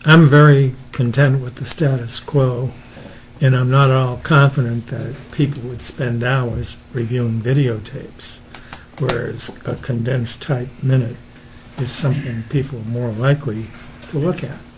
I'm very content with the status quo, and I'm not at all confident that people would spend hours reviewing videotapes, whereas a condensed type minute is something people are more likely to look at.